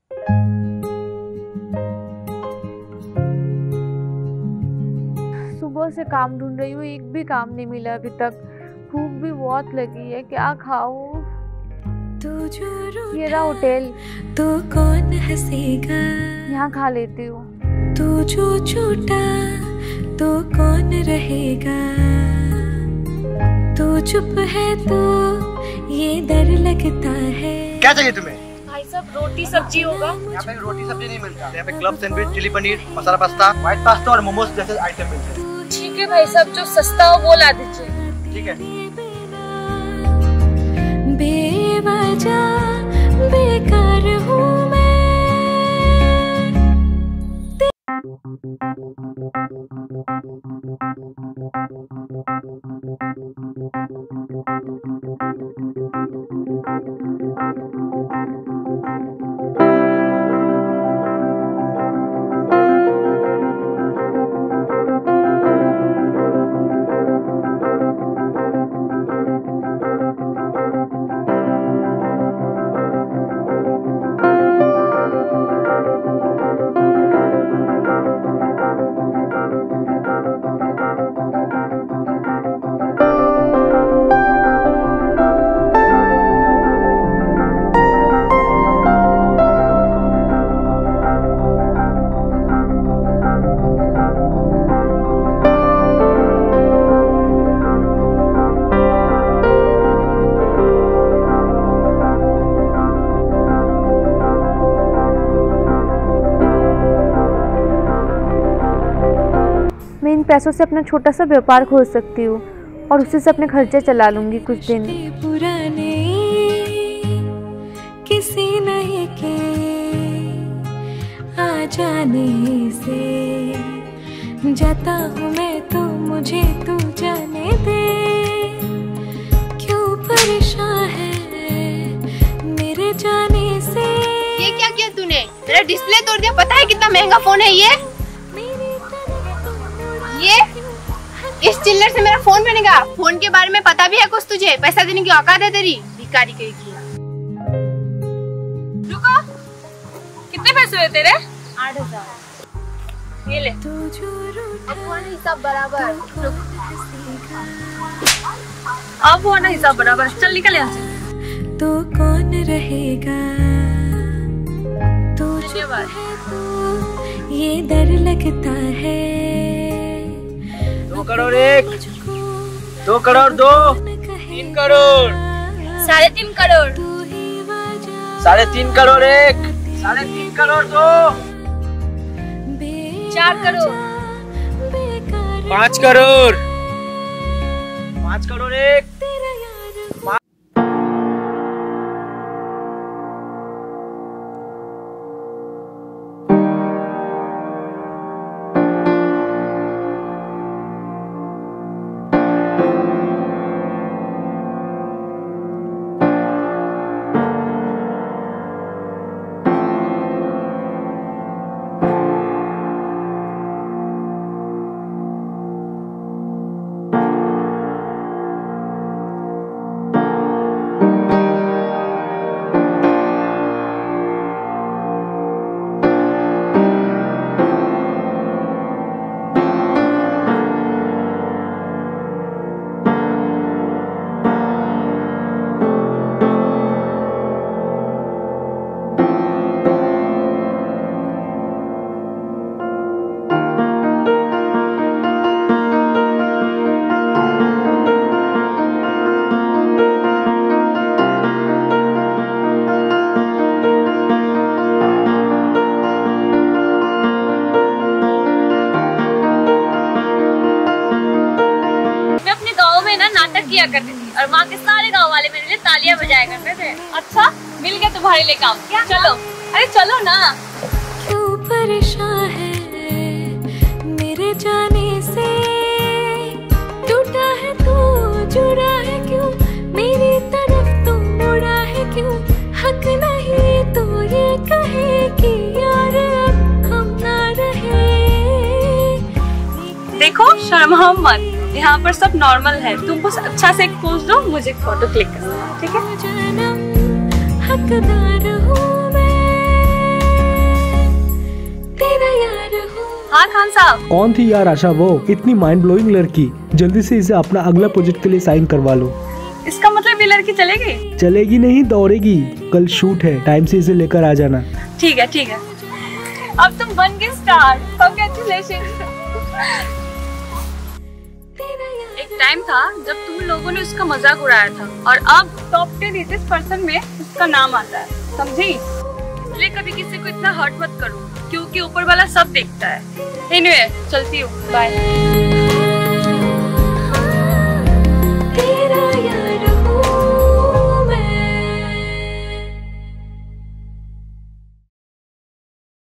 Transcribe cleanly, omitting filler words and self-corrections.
सुबह से काम ढूंढ रही हूँ, एक भी काम नहीं मिला अभी तक। भूख भी बहुत लगी है, क्या खाऊं? ये रहा होटल, तो कौन हंसेगा? यहाँ खा लेती हूँ। तू जो छूटा तो कौन रहेगा? तू चुप है तो ये डर लगता है। क्या चाहिए तुम्हें? भाई साहब रोटी सब्जी होगा? यहाँ पे रोटी सब्जी नहीं मिलता। यहाँ पे club sandwich, chilli paneer, masala pasta, white pasta और मोमोज जैसे आइटम मिलते हैं। ठीक है भाई साहब, जो सस्ता हो वो ला दीजिए। ठीक है। बेवजह बेकार हूँ मैं। मैं इन पैसों से अपना छोटा सा व्यापार खोल सकती हूँ और उसी से अपने खर्चे चला लूंगी कुछ दिन। पुराने किसी नए के आ जाने से जाता हूँ मैं तो मुझे तू जाने दे। क्यों परेशान है मेरे जाने से? ये क्या किया तूने? मेरा डिस्प्ले तोड़ दिया। पता है कितना महंगा फोन है ये? इस चिल्लर से मेरा फोन बनेगा। फोन के बारे में पता भी है कुछ तुझे? पैसा देने की औकात है तेरी? भिखारी कहेगी। रुको, कितने पैसे हुए तेरे? 8,000। ये ले। अब हुआ ना हिसाब बराबर। अब हुआ ना हिसाब बराबर। चल निकल यहाँ से। तो कौन रहेगा? तो धन्यवाद। तो ये डर लगता है। 2 करोड़ 1, 2 करोड़ 2, 3 करोड़, 3.5 करोड़, 3.5 करोड़ 1, 3.5 करोड़ 2, 4 करोड़, 5 करोड़, 5 करोड़ 1। किया करती थी और वहाँ के सारे गांव वाले मेरे लिए तालियां बजाया करते थे। अच्छा, मिल गया तुम्हारे लिए काम। क्या? चलो, अरे चलो ना। क्यों परेशान है मेरे जाने से? टूटा है तो जुड़ा है क्यों? मेरी तरफ तो मुड़ा है क्यों? हक नहीं तो ये कहे कि यार अब हम ना रहे। देखो, शर्माओ मत, यहाँ पर सब नॉर्मल है। तुम बस अच्छा से एक पोज दो, मुझे फोटो क्लिक करना है, ठीक है? हकदार हूँ मैं। कौन थी यार आशा वो? इतनी माइंड ब्लोइंग लड़की। जल्दी से इसे अपना अगला प्रोजेक्ट के लिए साइन करवा लो। इसका मतलब ये लड़की चलेगी? चलेगी नहीं, दौड़ेगी। कल शूट है, टाइम से इसे लेकर आ जाना। ठीक है ठीक है। अब तुम बन गए स्टार। कांग्रेचुलेशन। एक टाइम था जब तुम लोगों ने उसका मजाक उड़ाया था और अब टॉप 10 रिचेस्ट पर्सन में उसका नाम आता है, समझी? इसलिए कभी किसी को इतना हर्ट मत करो, क्योंकि ऊपर वाला सब देखता है। एनीवे, चलती हूँ, बाय।